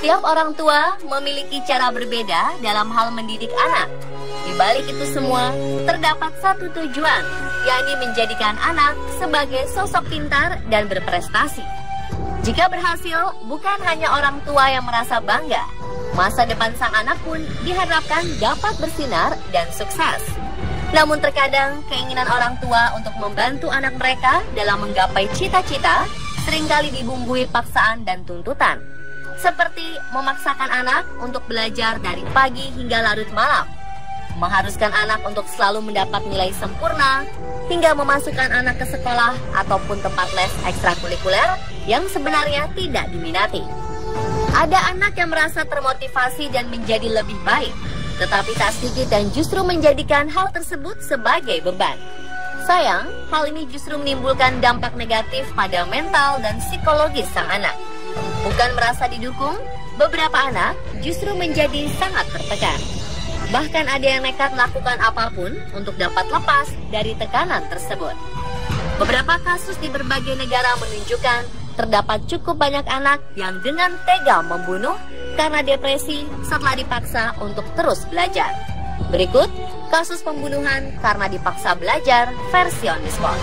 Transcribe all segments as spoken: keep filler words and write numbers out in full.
Setiap orang tua memiliki cara berbeda dalam hal mendidik anak. Di balik itu semua, terdapat satu tujuan, yakni menjadikan anak sebagai sosok pintar dan berprestasi. Jika berhasil, bukan hanya orang tua yang merasa bangga, masa depan sang anak pun diharapkan dapat bersinar dan sukses. Namun terkadang keinginan orang tua untuk membantu anak mereka dalam menggapai cita-cita seringkali dibumbui paksaan dan tuntutan. Seperti memaksakan anak untuk belajar dari pagi hingga larut malam, mengharuskan anak untuk selalu mendapat nilai sempurna, hingga memasukkan anak ke sekolah ataupun tempat les ekstrakurikuler yang sebenarnya tidak diminati. Ada anak yang merasa termotivasi dan menjadi lebih baik, tetapi tak sedikit dan justru menjadikan hal tersebut sebagai beban. Sayang, hal ini justru menimbulkan dampak negatif pada mental dan psikologis sang anak. Bukan merasa didukung, beberapa anak justru menjadi sangat tertekan. Bahkan ada yang nekat melakukan apapun untuk dapat lepas dari tekanan tersebut. Beberapa kasus di berbagai negara menunjukkan terdapat cukup banyak anak yang dengan tega membunuh karena depresi setelah dipaksa untuk terus belajar. Berikut kasus pembunuhan karena dipaksa belajar versi on the spot.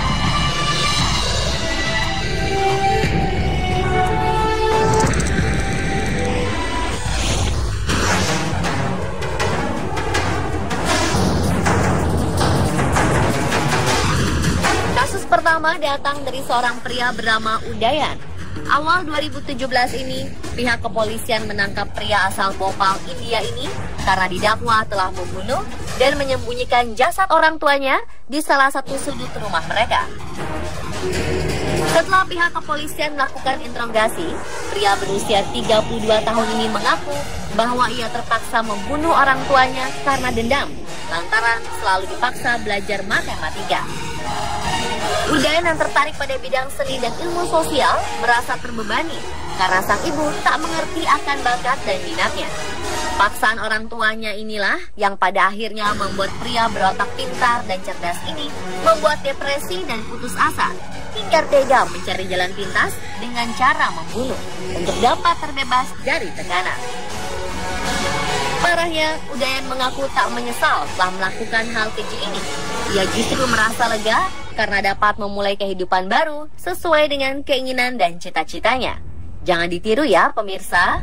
Kasus pertama datang dari seorang pria bernama Udayan. Awal dua ribu tujuh belas ini, pihak kepolisian menangkap pria asal Bhopal, India ini karena didakwa telah membunuh dan menyembunyikan jasad orang tuanya di salah satu sudut rumah mereka. Setelah pihak kepolisian melakukan interogasi, pria berusia tiga puluh dua tahun ini mengaku bahwa ia terpaksa membunuh orang tuanya karena dendam, lantaran selalu dipaksa belajar matematika. Udayan yang tertarik pada bidang seni dan ilmu sosial merasa terbebani karena sang ibu tak mengerti akan bakat dan minatnya. Paksaan orang tuanya inilah yang pada akhirnya membuat pria berotak pintar dan cerdas ini membuat depresi dan putus asa, hingga tega mencari jalan pintas dengan cara membunuh untuk dapat terbebas dari tekanan. Parahnya, Udayan mengaku tak menyesal telah melakukan hal keji ini. Ia justru merasa lega karena dapat memulai kehidupan baru sesuai dengan keinginan dan cita-citanya. Jangan ditiru ya pemirsa.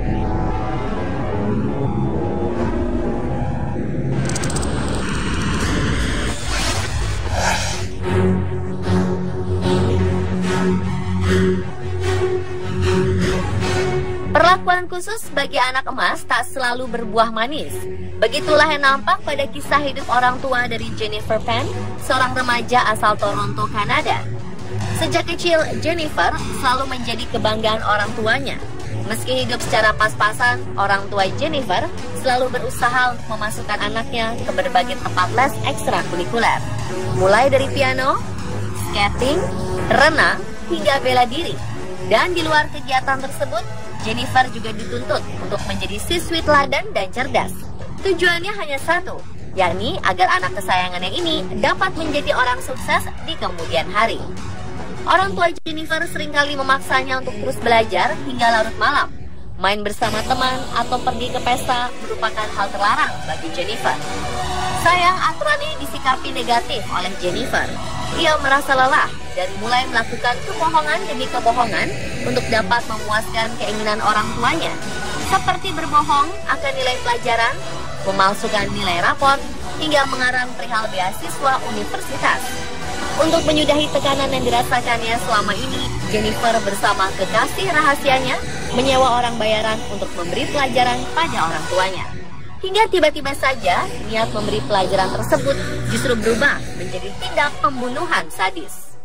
Perlakuan khusus bagi anak emas tak selalu berbuah manis. Begitulah yang nampak pada kisah hidup orang tua dari Jennifer Penn, seorang remaja asal Toronto, Kanada. Sejak kecil, Jennifer selalu menjadi kebanggaan orang tuanya. Meski hidup secara pas-pasan, orang tua Jennifer selalu berusaha untuk memasukkan anaknya ke berbagai tempat les ekstrakurikuler. Mulai dari piano, skating, renang, hingga bela diri. Dan di luar kegiatan tersebut, Jennifer juga dituntut untuk menjadi siswi teladan dan cerdas. Tujuannya hanya satu, yakni agar anak kesayangannya ini dapat menjadi orang sukses di kemudian hari. Orang tua Jennifer seringkali memaksanya untuk terus belajar hingga larut malam. Main bersama teman atau pergi ke pesta merupakan hal terlarang bagi Jennifer. Sayang, aturan ini disikapi negatif oleh Jennifer. Ia merasa lelah dari mulai melakukan kebohongan demi kebohongan untuk dapat memuaskan keinginan orang tuanya, seperti berbohong akan nilai pelajaran, memalsukan nilai rapor, hingga mengarang perihal beasiswa universitas. Untuk menyudahi tekanan yang dirasakannya selama ini, Jennifer bersama kekasih rahasianya menyewa orang bayaran untuk memberi pelajaran pada orang tuanya. Hingga tiba-tiba saja niat memberi pelajaran tersebut justru berubah menjadi tindak pembunuhan sadis.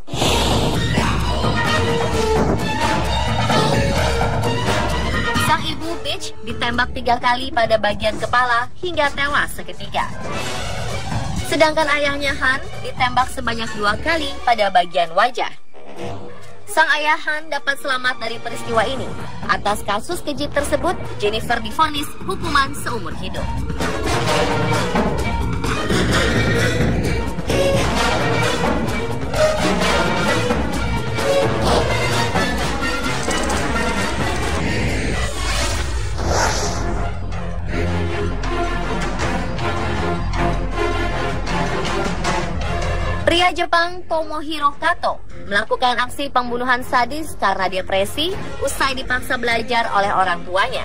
Sang ibu Peach ditembak tiga kali pada bagian kepala hingga tewas seketika. Sedangkan ayahnya Han ditembak sebanyak dua kali pada bagian wajah. Sang ayah Han dapat selamat dari peristiwa ini. Atas kasus keji tersebut, Jennifer divonis hukuman seumur hidup. Pria Jepang Tomohiro Kato melakukan aksi pembunuhan sadis karena depresi usai dipaksa belajar oleh orang tuanya.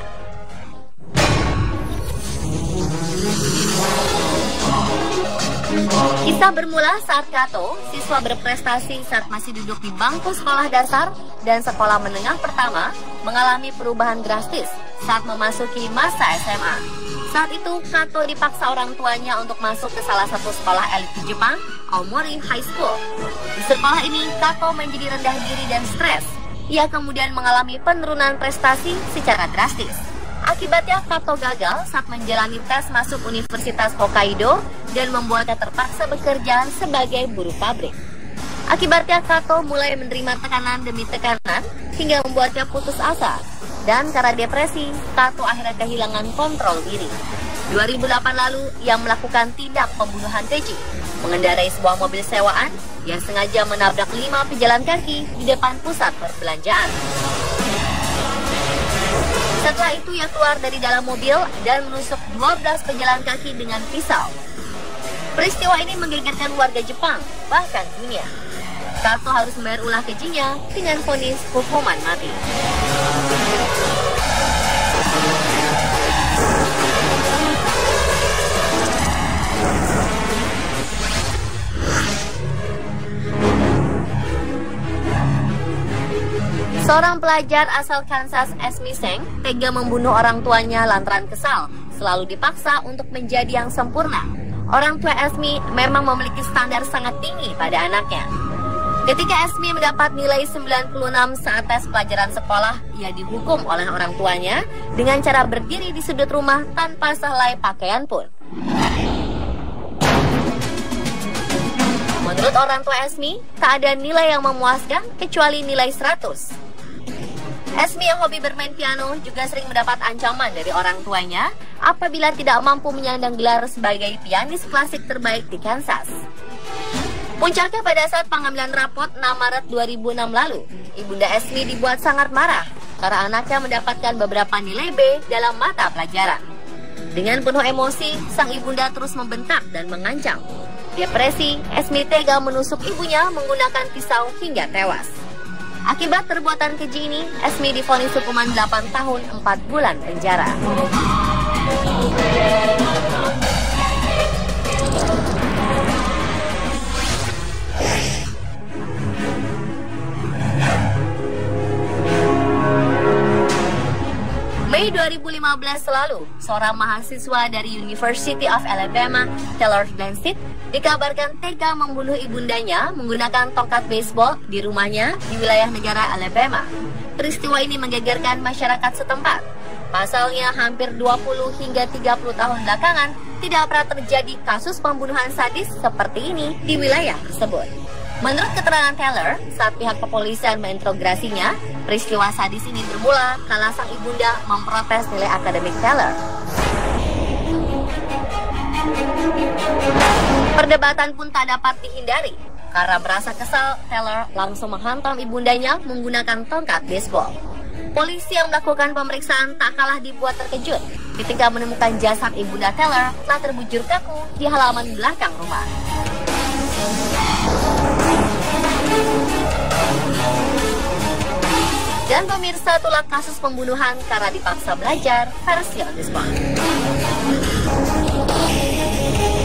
Kisah bermula saat Kato, siswa berprestasi saat masih duduk di bangku sekolah dasar dan sekolah menengah pertama, mengalami perubahan drastis saat memasuki masa S M A. Saat itu, Kato dipaksa orang tuanya untuk masuk ke salah satu sekolah elit di Jepang, Aomori High School. Di sekolah ini, Kato menjadi rendah diri dan stres. Ia kemudian mengalami penurunan prestasi secara drastis. Akibatnya, Kato gagal saat menjalani tes masuk Universitas Hokkaido dan membuatnya terpaksa bekerja sebagai buruh pabrik. Akibatnya, Kato mulai menerima tekanan demi tekanan hingga membuatnya putus asa. Dan karena depresi, Kato akhirnya kehilangan kontrol diri. dua ribu delapan lalu, ia melakukan tindak pembunuhan keji, mengendarai sebuah mobil sewaan yang sengaja menabrak lima pejalan kaki di depan pusat perbelanjaan. Setelah itu, ia keluar dari dalam mobil dan menusuk dua belas pejalan kaki dengan pisau. Peristiwa ini menggegerkan warga Jepang, bahkan dunia. Kato harus membayar ulah kejinya dengan vonis hukuman mati. Seorang pelajar asal Kansas, Esme Seng, tega membunuh orang tuanya lantaran kesal, selalu dipaksa untuk menjadi yang sempurna. Orang tua Esme memang memiliki standar sangat tinggi pada anaknya. Ketika Esme mendapat nilai sembilan puluh enam saat tes pelajaran sekolah, ia dihukum oleh orang tuanya dengan cara berdiri di sudut rumah tanpa sehelai pakaian pun. Menurut orang tua Esme, tak ada nilai yang memuaskan kecuali nilai seratus. Esme yang hobi bermain piano juga sering mendapat ancaman dari orang tuanya apabila tidak mampu menyandang gelar sebagai pianis klasik terbaik di Kansas. Puncaknya pada saat pengambilan rapot enam Maret dua ribu enam lalu, Ibunda Esme dibuat sangat marah karena anaknya mendapatkan beberapa nilai B dalam mata pelajaran. Dengan penuh emosi, sang ibunda terus membentak dan mengancam. Depresi, Esme tega menusuk ibunya menggunakan pisau hingga tewas. Akibat perbuatan keji ini, Esme divonis hukuman delapan tahun empat bulan penjara. Mei dua ribu lima belas lalu, seorang mahasiswa dari University of Alabama, Taylor Blanchett, dikabarkan tega membunuh ibundanya menggunakan tongkat baseball di rumahnya di wilayah negara Alabama. Peristiwa ini menggegerkan masyarakat setempat. Pasalnya, hampir dua puluh hingga tiga puluh tahun belakangan tidak pernah terjadi kasus pembunuhan sadis seperti ini di wilayah tersebut. Menurut keterangan Taylor, saat pihak kepolisian menginterogasinya, peristiwa sadis ini bermula kala sang ibunda memprotes nilai akademik Taylor. Perdebatan pun tak dapat dihindari. Karena merasa kesal, Taylor langsung menghantam ibundanya menggunakan tongkat baseball. Polisi yang melakukan pemeriksaan tak kalah dibuat terkejut ketika menemukan jasad ibunda Taylor telah terbujur kaku di halaman belakang rumah. Dan pemirsa, itulah kasus pembunuhan karena dipaksa belajar versi on the spot.